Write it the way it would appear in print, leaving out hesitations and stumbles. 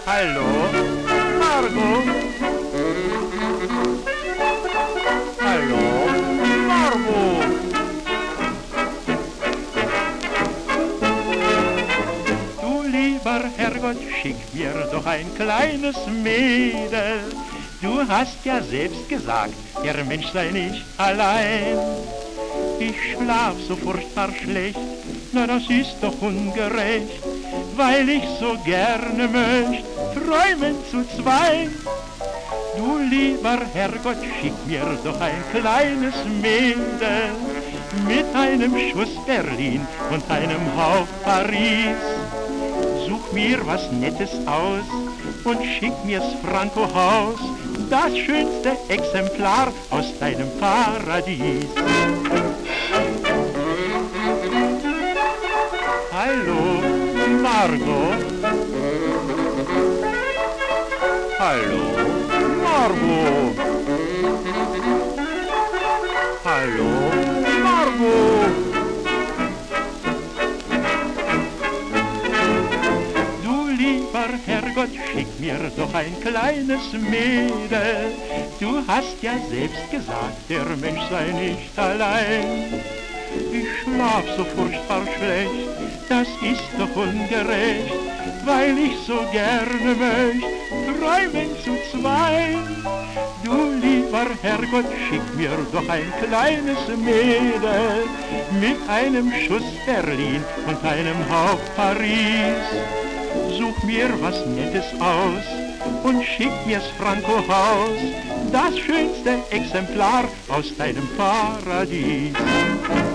Hallo, Margot. Hallo, Margot. Du lieber Herrgott, schick mir doch ein kleines Mädel. Du hast ja selbst gesagt, der Mensch sei nicht allein. Ich schlaf so furchtbar schlecht, na das ist doch ungerecht, weil ich so gerne möcht träumen zu zweit. Du lieber Herrgott, schick mir doch ein kleines Mädel mit einem Schuss Berlin und einem Hauch Paris. Such mir was Nettes aus und schick mir's Franco-Haus, das schönste Exemplar aus deinem Paradies. Hallo, Margot. Hallo, Margot. Hallo, Margot. Du lieber Herrgott, schick mir doch ein kleines Mädel. Du hast ja selbst gesagt, der Mensch sei nicht allein. Ich schlaf so furchtbar schlecht, das ist doch ungerecht, weil ich so gerne möcht träumen zu zweit. Du lieber Herrgott, schick mir doch ein kleines Mädel mit einem Schuss Berlin und einem Hauch Paris. Such mir was Nettes aus und schick mir's Franco-Haus, das schönste Exemplar aus deinem Paradies.